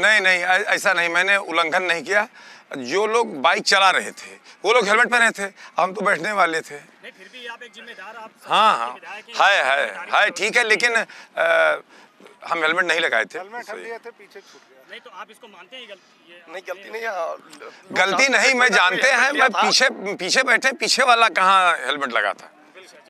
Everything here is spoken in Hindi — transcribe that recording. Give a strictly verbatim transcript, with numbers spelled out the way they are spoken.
नहीं नहीं ऐसा नहीं, मैंने उल्लंघन नहीं किया। जो लोग बाइक चला रहे थे वो लोग हेलमेट पहने थे, हम तो बैठने वाले थे। नहीं फिर भी आप एक जिम्मेदार, आप हाँ हाँ है है है ठीक है, लेकिन आ, हम हेलमेट नहीं लगाए थे। हेलमेट हम लिए थे, पीछे छूट गया। नहीं तो आप इसको मानते हैं गलती? ये नहीं गलती नहीं, गलती नहीं, मैं जानते हैं, मैं पीछे पीछे बैठे, पीछे वाला कहाँ हेलमेट लगा था।